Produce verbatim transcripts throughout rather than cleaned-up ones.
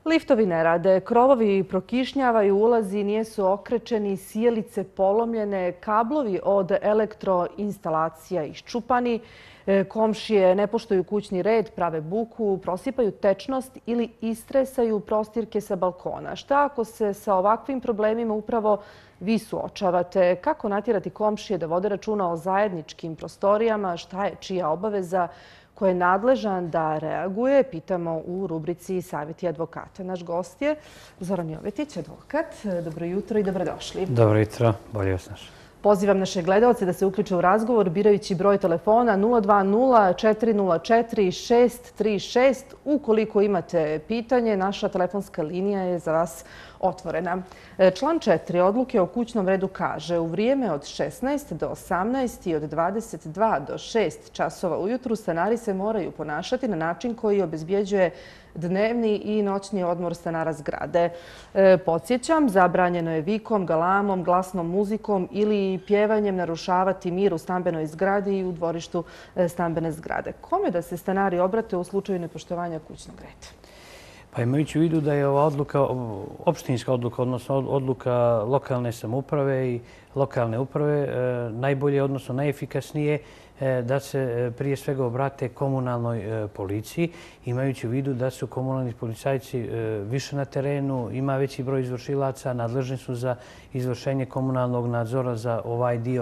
Liftovi ne rade, krovovi prokišnjavaju, ulazi nijesu okrečeni, sijalice polomljene, kablovi od elektroinstalacija iščupani, komšije ne poštuju kućni red, prave buku, prosipaju tečnost ili istresaju prostirke sa balkona. Šta ako se sa ovakvim problemima upravo vi suočavate? Kako natjerati komšije da vode računa o zajedničkim prostorijama? Šta je čija obaveza? Ko je nadležan da reaguje, pitamo u rubrici Savjeti advokata. Naš gost je Zoran Jovetić, advokat. Dobro jutro i dobrodošli. Dobro jutro, bolje vas našli. Pozivam naše gledalce da se uključe u razgovor birajući broj telefona nula dva nula četiri nula četiri šest tri šest. Ukoliko imate pitanje, naša telefonska linija je za vas otvorena. Član četiri odluke o kućnom redu kaže: u vrijeme od šesnaest do osamnaest i od dvadeset dva do šest časova ujutru stanari se moraju ponašati na način koji obezbjeđuje dnevni i noćni odmor stanara zgrade. Podsjećam, zabranjeno je vikom, galamom, glasnom muzikom ili pjevanjem narušavati mir u stambenoj zgradi i u dvorištu stambene zgrade. Kome da se stanari obrate u slučaju nepoštovanja kućnog reda? Pa imajući u vidu da je ova odluka, opštinska odluka, odnosno odluka lokalne samouprave i lokalne uprave, najbolje, odnosno najefikasnije da se prije svega obrate komunalnoj policiji, imajući u vidu da su komunalni policajci više na terenu, ima veći broj izvršilaca, nadležni su za izvršenje komunalnog nadzora za ovaj dio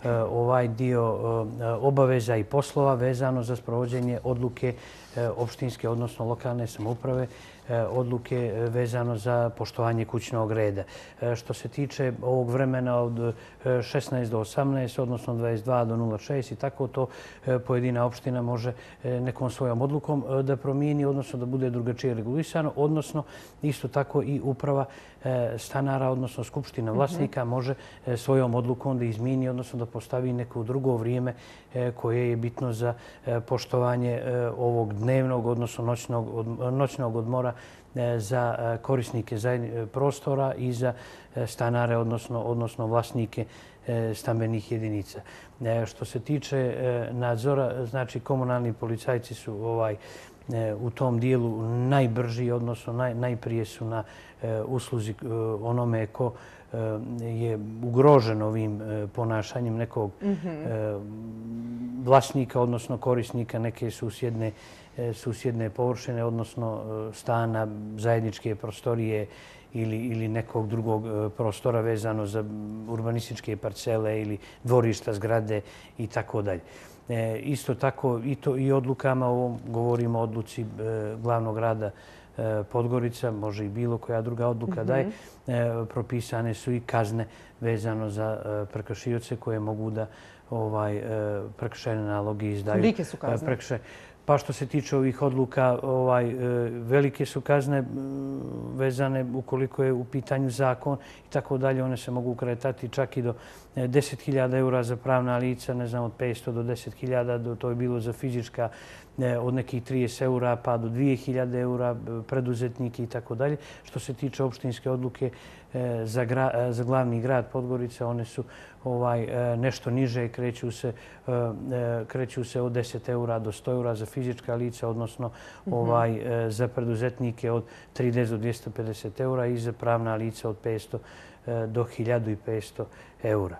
ovaj dio obaveza i poslova vezano za sprovođenje odluke opštinske, odnosno lokalne samouprave, odluke vezano za poštovanje kućnog reda. Što se tiče ovog vremena od šesnaest do osamnaest, odnosno dvadeset dva do nula šest i tako, to pojedina opština može nekom svojom odlukom da promijeni, odnosno da bude drugačije regulisano, odnosno isto tako i uprava stanara, odnosno skupština vlasnika može svojom odlukom da izmijeni, odnosno da postavi neko drugo vrijeme koje je bitno za poštovanje ovog dnevnog, odnosno noćnog odmora za korisnike prostora i za stanare, odnosno vlasnike stambenih jedinica. Što se tiče nadzora, znači komunalni policajci su ovaj u tom dijelu najbrži, odnosno najprije su na usluzi onome ko je ugrožen ovim ponašanjem nekog vlasnika, odnosno korisnika neke susjedne susjedne površine, odnosno stana, zajedničke prostorije ili nekog drugog prostora vezano za urbanističke parcele ili dvorišta, zgrade i tako dalje. Isto tako i odlukama, govorimo o odluci glavnog grada Podgorica, može i bilo koja druga odluka da je, propisane su i kazne vezano za prekršioce koje mogu da prekršajne naloge izdaju. Kolike su kazne? Pa što se tiče ovih odluka, velike su kazne vezane ukoliko je u pitanju zakon i tako dalje. One se mogu kretati čak i do deset hiljada eura za pravna lica, ne znam, od petsto do deset hiljada, to je bilo za fizička od nekih trideset eura pa do dvije hiljade eura, preduzetniki i tako dalje. Što se tiče opštinske odluke za glavni grad Podgorica, one su nešto niže, kreću se od deset eura do sto eura za fizička lica, odnosno za preduzetnike od trideset do dvjesto pedeset eura i za pravna lica od petsto do hiljadu petsto eura.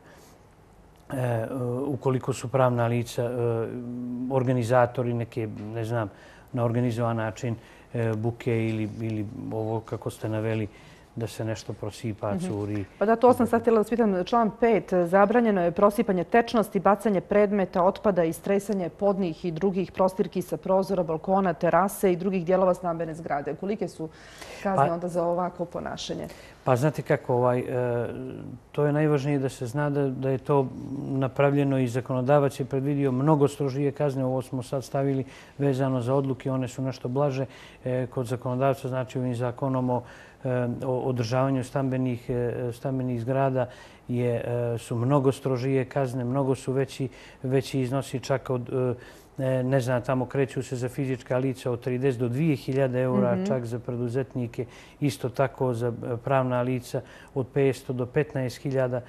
Ukoliko su pravna lica organizatori neke, ne znam, na organizovan način buke ili ovo kako ste naveli, da se nešto prosipa, curi. Pa da, to sam sad htjela da spitam. Član pet. Zabranjeno je prosipanje tečnosti, bacanje predmeta, otpada i stresanje podnih i drugih prostirki sa prozora, balkona, terase i drugih dijelova stambene zgrade. Kolike su kazne onda za ovako ponašanje? Pa znate kako, to je najvažnije da se zna da je to napravljeno i zakonodavac je predvidio mnogo strožije kazne. Ovo smo sad stavili vezano za odluke, one su nešto blaže. Kod zakonodavca, znači ovim zakonom o održavanju stambenih zgrada su mnogo strožije kazne, mnogo su veći iznosi, čak od, ne znam, tamo kreću se za fizička lica od trideset do dvije hiljade eura, čak za preduzetnike, isto tako za pravna lica od petsto do petnaest hiljada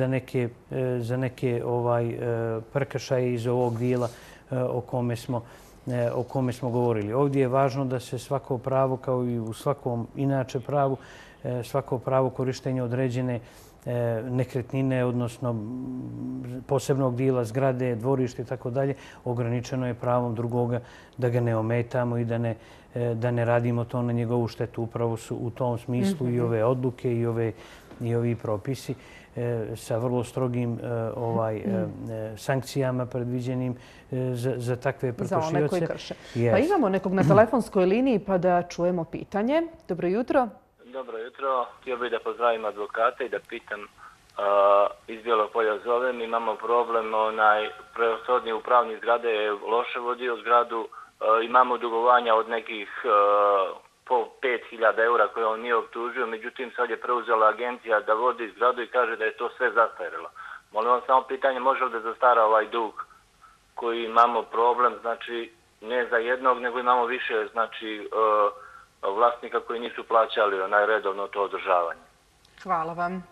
za neke prekršaje iz ovog dijela o kome smo o kome smo govorili. Ovdje je važno da se svako pravo, kao i u svakom inače pravu, svako pravo korištenja određene nekretnine, odnosno posebnog dijela zgrade, dvorište i tako dalje, ograničeno je pravom drugoga da ga ne ometamo i da ne, da ne radimo to na njegovu štetu. Upravo su u tom smislu i ove odluke i, ove, i ovi propisi sa vrlo strogim ovaj, sankcijama predviđenim za, za takve prekršioce. Za one koji krše. Yes. Pa imamo nekog na telefonskoj liniji pa da čujemo pitanje. Dobro jutro. Dobro jutro. Htio bih da pozdravim advokata i da pitam, uh, iz Bijelog Polja zovem, imamo problem, onaj prostorni upravnik zgrade je loše vodio zgradu, uh, imamo dugovanja od nekih uh, po pet hiljada eura koje on nije optužio, međutim sad je preuzela agencija da vodi zgradu i kaže da je to sve zastarelo. Molim vas samo pitanje, može li da zastara ovaj dug koji imamo problem, znači ne za jednog, nego imamo više, znači uh, vlasnika koji nisu plaćali onaj redovno to održavanje. Hvala vam.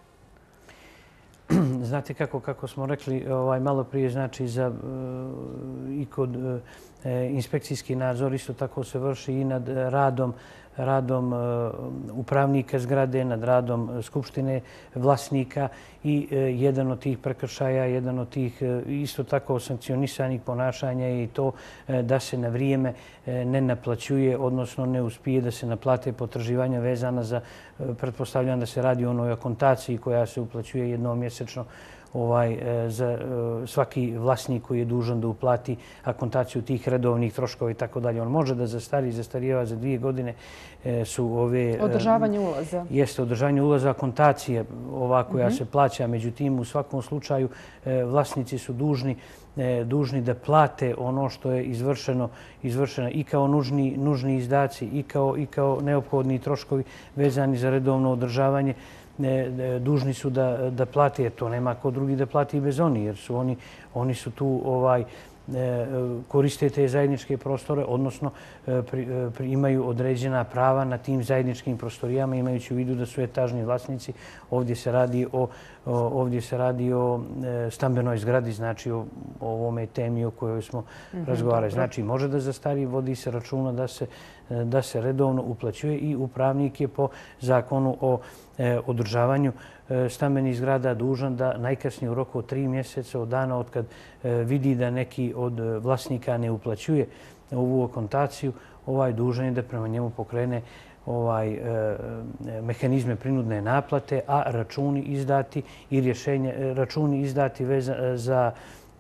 Znate kako, kako smo rekli ovaj, malo prije, znači za, i kod e, inspekcijski nadzor isto tako se vrši i nad radom radom upravnika zgrade, nad radom skupštine vlasnika i jedan od tih prekršaja, jedan od tih isto tako sankcionisanih ponašanja je i to da se na vrijeme ne naplaćuje, odnosno ne uspije da se naplate potraživanja vezana za, pretpostavljam da se radi o onoj akontaciji koja se uplaćuje jednom mjesečno ovaj, za svaki vlasnik koji je dužan da uplati akontaciju tih redovnih troškova i tako dalje. On može da zastari, zastarijeva za dvije godine su ove... Održavanje ulaza. Jeste, održavanje ulaza, akontacije ova koja se plaća. Međutim, u svakom slučaju vlasnici su dužni dužni da plate ono što je izvršeno, izvršeno i kao nužni, nužni izdaci i kao, i kao neophodni troškovi vezani za redovno održavanje. Dužni su da, da plate, jer to nema ko drugi da plati i bez oni, jer su oni, oni su tu ovaj, koriste te zajedničke prostore, odnosno pri, pri, imaju određena prava na tim zajedničkim prostorijama, imajući u vidu da su etažni vlasnici. Ovdje se radi o, ovdje se radi o stambenoj zgradi, znači o, o ovome temi o kojoj smo mm-hmm, razgovarali. Dobro. Znači može da zastari, vodi se računa da se, da se redovno uplaćuje i upravnik je po zakonu o održavanju stambenih zgrada dužan da najkasnije u roku od tri mjeseca od dana od kad vidi da neki od vlasnika ne uplaćuje ovu akontaciju, ovaj dužan je da prema njemu pokrene ovaj mehanizme prinudne naplate, a računi izdati i rješenje računi izdati veza za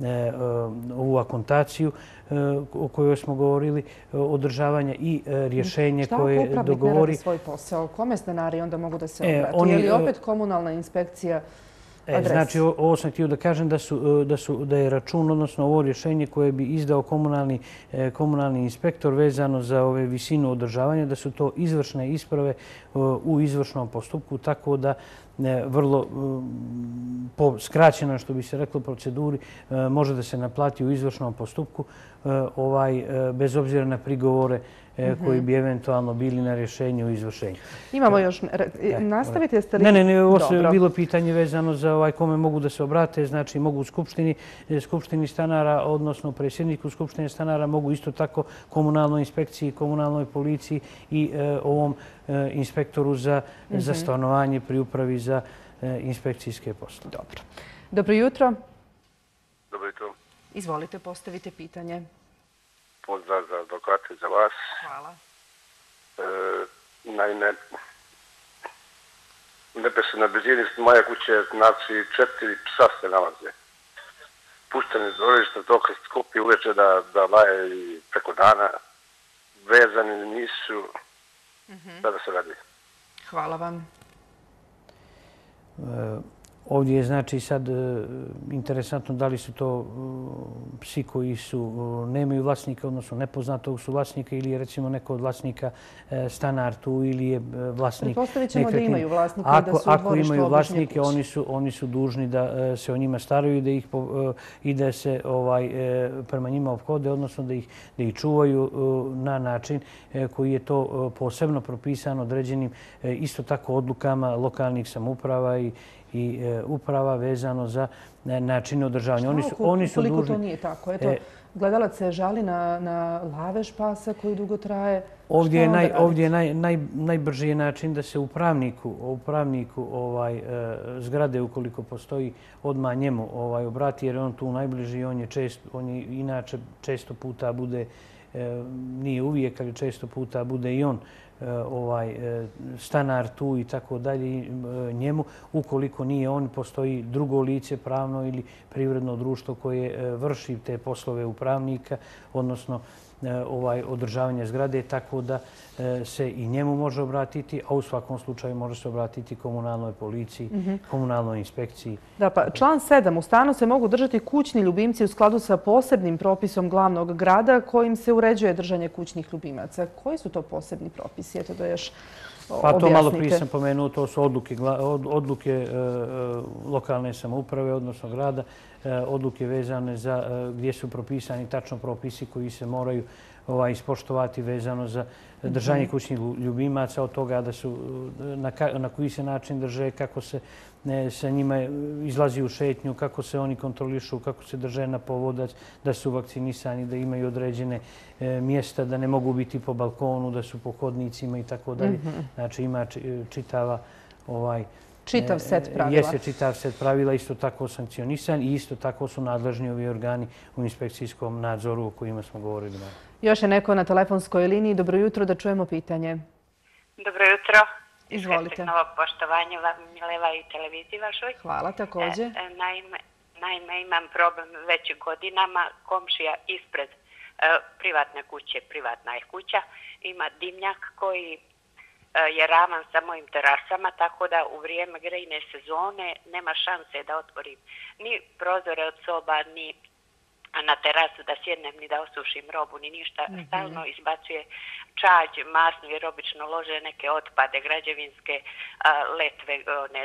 ovu akontaciju o kojoj smo govorili, održavanja i rješenje koje dogovori. Šta ako upravnik ne radi svoj posao? Kome stanari onda mogu da se obrati? Je li opet komunalna inspekcija adres? Znači, ovo sam htio da kažem da, su, da, su, da je račun, odnosno ovo rješenje koje bi izdao komunalni, komunalni inspektor vezano za ove visinu održavanja, da su to izvršne isprave u izvršnom postupku, tako da vrlo po skraćenoj, što bi se reklo, proceduri može da se naplati u izvršnom postupku ovaj, bez obzira na prigovore koji bi eventualno bili na rješenju u izvršenju. Imamo još... Nastavite, jeste li... Ne, ne, ne, ovo je bilo pitanje vezano za ovaj kome mogu da se obrate. Znači, mogu u skupštini, skupštini stanara, odnosno predsjedniku skupštine stanara, mogu isto tako komunalnoj inspekciji, komunalnoj policiji i ovom inspektoru za, za stanovanje pri upravi za inspekcijske poslove. Dobro. Dobro jutro. Dobro jutro. Izvolite, postavite pitanje. Pozdrav za advokate, za vas. Hvala. E, naime, neposredno na blizini moje kuće, znači četiri psa se nalaze. Pušteni dvorište, dok se skupi uveče da, da laje i preko dana. Vezani nisu. Mm-hmm. Sada se radi. Hvala vam. E, Ovdje je znači sad interesantno da li su to psi koji su nemaju vlasnika, odnosno nepoznatog su vlasnika ili je recimo neko od vlasnika stanar tu ili je vlasnik. Pretpostavit ćemo da imaju vlasnika ako, i da su ako imaju vlasnike, oni su, oni su dužni da se o njima staraju i da, ih, i da se ovaj, prema njima ophode, odnosno da ih, da ih čuvaju na način koji je to posebno propisano određenim isto tako odlukama lokalnih samouprava i i uprava vezano za način održavanja. Oni su, oni su dužni... to nije tako? Eto, Gledalac se žali na, na lavež pasa koji dugo traje. Ovdje je, naj, ovdje je naj, naj, najbrži način da se upravniku, upravniku ovaj, e, zgrade, ukoliko postoji, odmah njemu ovaj, obrati, jer je on tu najbliži. On je, čest, on je inače često puta bude, e, nije uvijek, ali često puta bude i on ovaj stanar tu i tako dalje njemu. Ukoliko nije on, postoji drugo lice pravno ili privredno društvo koje vrši te poslove upravnika, odnosno ovaj održavanje zgrade, tako da se i njemu može obratiti, a u svakom slučaju može se obratiti komunalnoj policiji, mm-hmm. komunalnoj inspekciji. Da, pa član sedam. U stanu se mogu držati kućni ljubimci u skladu sa posebnim propisom glavnog grada kojim se uređuje držanje kućnih ljubimaca. Koji su to posebni propisi? Eto da još objasnite. Pa to malo prije sam pomenuo, to su odluke, odluke e, lokalne samouprave, odnosno grada, e, odluke vezane za e, gdje su propisani tačno propisi koji se moraju ovaj, ispoštovati vezano za držanje mm-hmm. kućnih ljubimaca, od toga da su, na, na koji se način drže, kako se ne, sa njima izlazi u šetnju, kako se oni kontrolišu, kako se drže na povodac, da su vakcinisani, da imaju određene e, mjesta, da ne mogu biti po balkonu, da su po hodnicima i tako dalje. Znači ima čitava ovaj, čitav set pravila. Jeste čitav set pravila, isto tako sankcionisan i isto tako su nadležni ovi organi u inspekcijskom nadzoru o kojima smo govorili. Još je neko na telefonskoj liniji. Dobro jutro, da čujemo pitanje. Dobro jutro. Izvolite. Novo poštovanje vam, Mileva i televiziji vašoj. Hvala, također. E, naime, naime, imam problem već godinama. Komšija ispred e, privatne kuće, privatna je kuća, ima dimnjak koji e, je ravan sa mojim terasama, tako da u vrijeme grejne sezone nema šanse da otvorim ni prozore od soba, ni na terasu da sjednem ni da osušim robu, ni ništa. Mm-hmm. Stalno izbacuje čađ, masnu, jer obično lože neke otpade, građevinske a, letve, ne,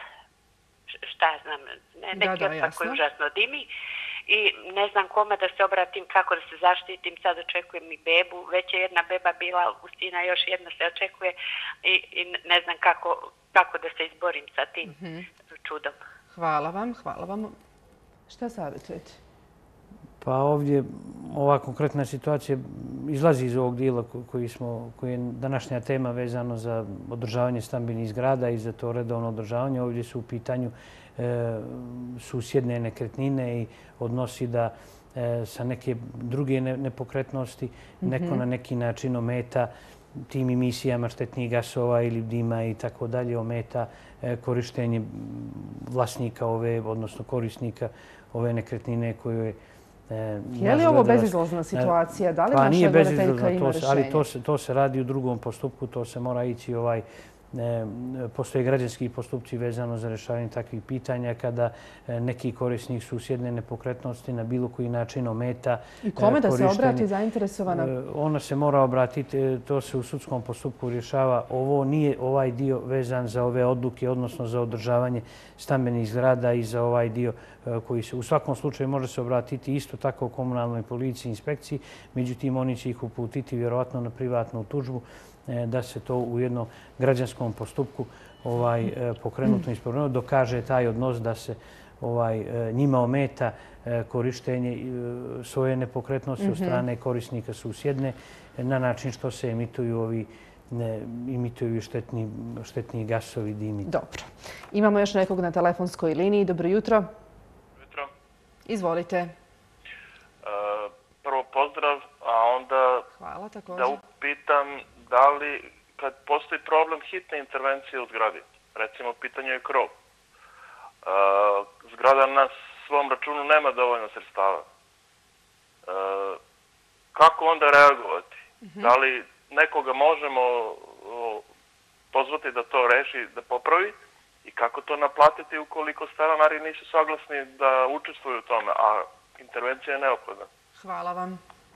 šta znam, ne, neki da, da, otpad koji užasno dimi. I ne znam kome da se obratim, kako da se zaštitim. Sad očekujem i bebu. Već je jedna beba bila u stina, još jedna se očekuje i, i ne znam kako, kako da se izborim sa tim mm-hmm. čudom. Hvala vam, hvala vam. Šta savjetujete? Pa ovdje ova konkretna situacija izlazi iz ovog dijela koji, smo, koji je današnja tema vezano za održavanje stambenih zgrada i za to redovno održavanje. Ovdje su u pitanju e, susjedne nekretnine i odnosi da e, sa neke druge ne, nepokretnosti mm-hmm. neko na neki način ometa tim emisijama štetnih gasova ili dima i tako dalje, ometa e, korištenje vlasnika ove, odnosno korisnika ove nekretnine koju je je li ovo bezizlazna situacija? Da li pa naša gledateljka ima rješenje? Ali to se, to se radi u drugom postupku, to se mora ići ovaj... Postoje građanski postupci vezano za rješavanje takvih pitanja kada neki korisnik susjedne nepokretnosti na bilo koji način ometa. I kome da se obrati zainteresovana? Ona se mora obratiti, to se u sudskom postupku rješava. Ovo nije ovaj dio vezan za ove odluke, odnosno za održavanje stambenih zgrada i za ovaj dio koji se u svakom slučaju može se obratiti isto tako komunalnoj policiji, inspekciji. Međutim, oni će ih uputiti vjerovatno na privatnu tužbu da se to u jednom građanskom postupku ovaj, pokrenuto i ispravno dokaže taj odnos da se ovaj, njima ometa korištenje svoje nepokretnosti od strane korisnika susjedne na način što se emituju ovi ne, imituju štetni, štetni gasovi, dimi. Dobro. Imamo još nekog na telefonskoj liniji. Dobro jutro. Dobro jutro. Izvolite. E, prvo pozdrav, a onda hvala, također. Da upitam da li, kad postoji problem hitne intervencije u zgradi, recimo pitanje je krov, e, zgrada na svom računu nema dovoljno sredstava, e, kako onda reagovati? Mm-hmm. Da li nekoga možemo o, pozvati da to reši, da popravi i kako to naplatiti ukoliko stanari nisu saglasni da učestvuju u tome, a intervencija je neophodna? Hvala vam.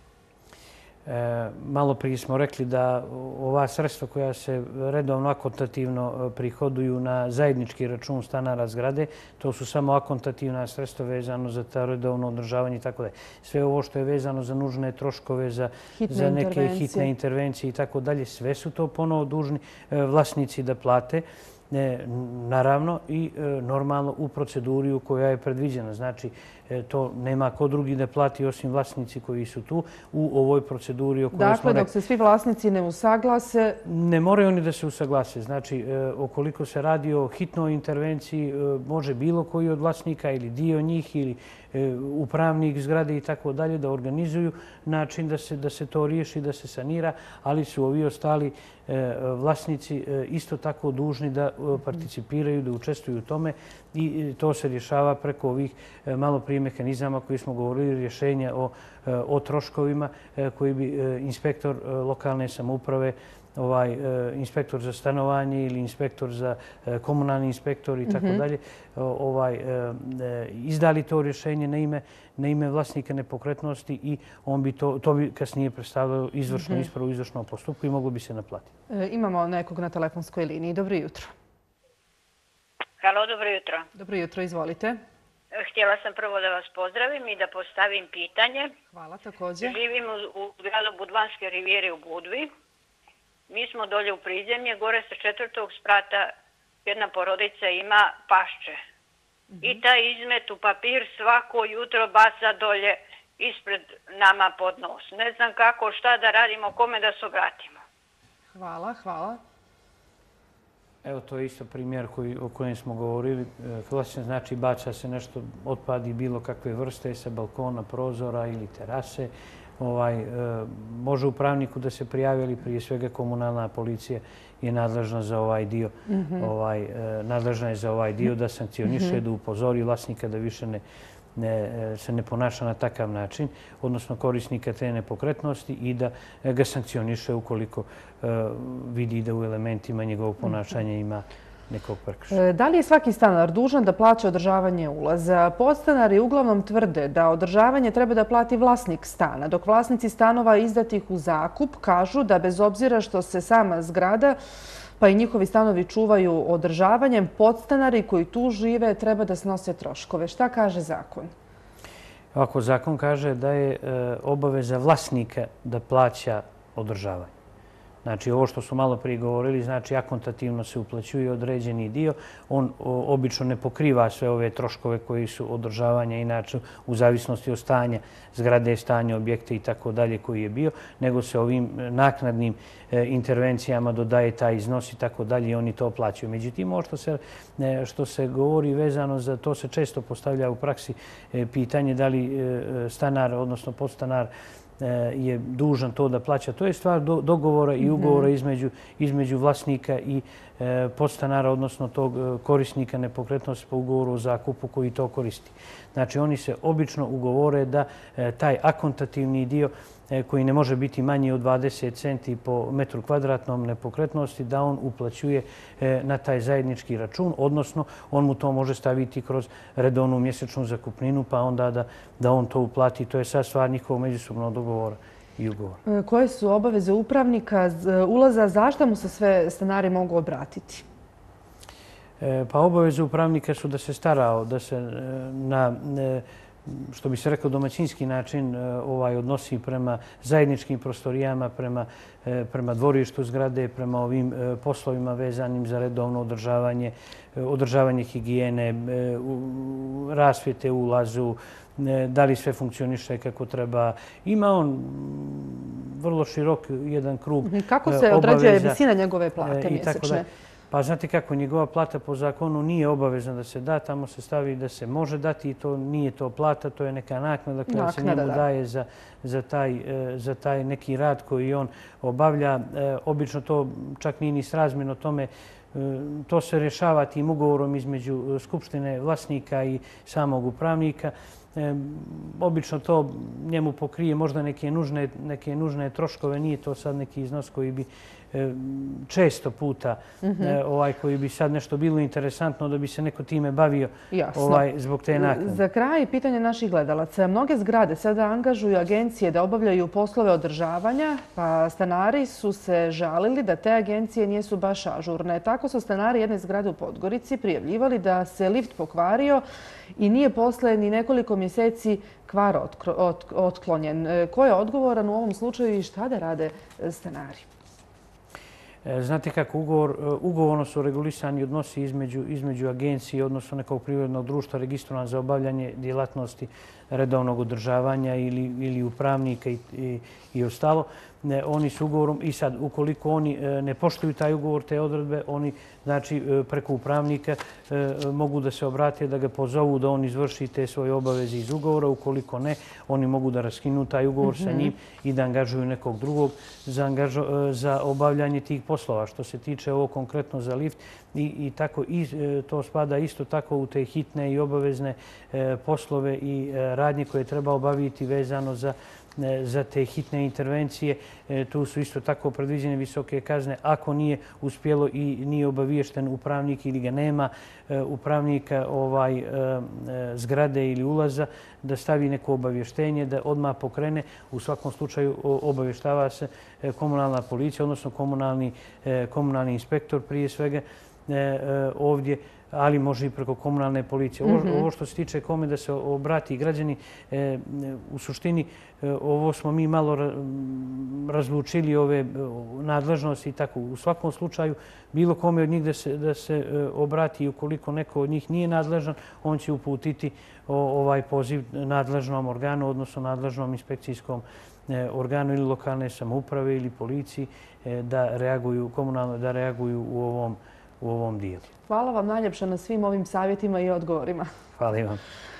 E, malo prije smo rekli da ova sredstva koja se redovno akontativno prihoduju na zajednički račun stanara zgrade, to su samo akontativna sredstva vezano za ta redovno održavanje i tako dalje. Sve ovo što je vezano za nužne troškove, za, za neke hitne intervencije i tako dalje, sve su to ponovo dužni vlasnici da plate. naravno i normalno u proceduri koja je predviđena. Znači, to nema ko drugi da plati osim vlasnici koji su tu u ovoj proceduri o kojoj smo... Dakle, dok se svi vlasnici ne usaglase... Ne moraju oni da se usaglase. Znači, ukoliko se radi o hitnoj intervenciji, može bilo koji od vlasnika ili dio njih ili upravnik zgrade i tako dalje da organizuju način da se to riješi, da se sanira, ali su ovi ostali vlasnici isto tako dužni da participiraju, da učestvuju u tome i to se rješava preko ovih malo prije mehanizama koji smo govorili, rješenja o troškovima koji bi inspektor lokalne samouprave, ovaj inspektor za stanovanje ili inspektor za komunalni inspektor i tako dalje, ovaj izdali to rješenje na ime na ime vlasnika nepokretnosti i on bi to to bi kasnije predstavljalo izvršnu ispravu u izvršnom postupku i moglo bi se naplatiti. Imamo nekog na telefonskoj liniji. Dobro jutro. Halo, dobro jutro. Dobro jutro, izvolite. Htjela sam prvo da vas pozdravim i da postavim pitanje. Hvala, također. Živim u gradu Budvanske rivijere u Budvi. Mi smo dolje u prizemlje, gore sa četvrtog sprata jedna porodica ima pašče. I taj izmet u papir svako jutro baca dolje ispred nama pod nos. Ne znam kako, šta da radimo, kome da se obratimo. Hvala, hvala. Evo, to je isto primjer o kojem smo govorili. Klasično znači baca se nešto, otpadi bilo kakve vrste sa balkona, prozora ili terase. Može upravniku da se prijavi, ali prije svega komunalna policija je nadležna za ovaj dio. Nadležna je za ovaj dio da sankcioniše, da upozori vlasnika da više se ne ponaša na takav način, odnosno korisnika te nepokretnosti i da ga sankcioniše ukoliko vidi da u elementima njegovog ponašanja ima nekog prekršaja. Da li je svaki stanar dužan da plaća održavanje ulaza? Podstanari uglavnom tvrde da održavanje treba da plati vlasnik stana, dok vlasnici stanova izdatih u zakup kažu da bez obzira što se sama zgrada pa i njihovi stanovi čuvaju održavanjem, podstanari koji tu žive treba da snose troškove. Šta kaže zakon? Ovako, zakon kaže da je obaveza vlasnika da plaća održavanje. Znači, ovo što su malo prije govorili, znači, akontativno se uplaćuje određeni dio. On obično ne pokriva sve ove troškove koji su održavanja inače u zavisnosti od stanja zgrade, stanja objekta i tako dalje koji je bio, nego se ovim naknadnim intervencijama dodaje taj iznos i tako dalje i oni to plaćaju. Međutim, ovo što se govori vezano za to se često postavlja u praksi pitanje da li stanar, odnosno podstanar, je dužan to da plaća. To je stvar dogovora i ugovora između vlasnika i podstanara, odnosno tog korisnika nepokretnosti po ugovoru o zakupu koji to koristi. Znači, oni se obično ugovore da taj akontativni dio koji ne može biti manji od dvadeset centi po metru kvadratnom nepokretnosti, da on uplaćuje na taj zajednički račun, odnosno on mu to može staviti kroz redovnu mjesečnu zakupninu, pa onda da on to uplati. To je sad stvar njihovog međusobnog dogovora i ugovora. Koje su obaveze upravnika ulaza? Zašto mu se sve stanari mogu obratiti? Pa obaveze upravnika su da se stara, da se na što bi se rekao domaćinski način odnosi prema zajedničkim prostorijama, prema dvorištu zgrade, prema ovim poslovima vezanim za redovno održavanje, održavanje higijene, rasvjete u ulazu, da li sve funkcioniše kako treba. Ima on vrlo širok jedan krug obaveza. Kako se određuje visina njegove plate mjesečne? Pa znate kako, njegova plata po zakonu nije obavezna da se da, tamo se stavi da se može dati i to nije to plata, to je neka naknada koja se njemu daje za taj neki rad koji on obavlja. Obično to čak nije ni srazmjerno tome. To se rješava tim ugovorom između Skupštine vlasnika i samog upravnika. Obično to njemu pokrije možda neke nužne troškove, nije to sad neki iznos koji bi često puta koji bi sad nešto bilo interesantno da bi se neko time bavio zbog te naknade. Za kraj pitanje naših gledalaca. Mnoge zgrade sada angažuju agencije da obavljaju poslove održavanja, pa stanari su se žalili da te agencije nisu baš ažurne. Tako su stanari jedne zgrade u Podgorici prijavljivali da se lift pokvario i nije posle ni nekoliko mjeseci kvar otklonjen. Ko je odgovoran u ovom slučaju i šta da rade stanari? Znate kako, ugovorno su regulisani odnosi između agencije, odnosno nekog privrednog društva registrovan za obavljanje djelatnosti redovnog održavanja ili upravnika i ostalo. Oni su ugovorom i sad, ukoliko oni ne poštuju taj ugovor, te odredbe, oni znači preko upravnika mogu da se obrate, da ga pozovu da on izvrši te svoje obaveze iz ugovora. Ukoliko ne, oni mogu da raskinu taj ugovor sa njim i da angažuju nekog drugog za obavljanje tih poslova. Što se tiče ovo konkretno za lift, i tako to spada isto tako u te hitne i obavezne poslove i radnje koje treba obaviti vezano za za te hitne intervencije. Tu su isto tako predviđene visoke kazne ako nije uspjelo i nije obaviješten upravnik ili ga nema upravnika zgrade ili ulaza, da stavi neko obavještenje, da odmah pokrene. U svakom slučaju obavještava se komunalna policija, odnosno komunalni inspektor prije svega ovdje, ali može i preko komunalne policije. Ovo što se tiče kome da se obrati građani, u suštini ovo smo mi malo razlučili ove nadležnosti i tako. U svakom slučaju bilo kome od njih da se obrati i ukoliko neko od njih nije nadležan, on će uputiti ovaj poziv nadležnom organu, odnosno nadležnom inspekcijskom organu ili lokalne samouprave ili policiji da reaguju komunalno, da reaguju u ovom u ovom dijelu. Hvala vam najljepše na svim ovim savjetima i odgovorima. Hvala i vam.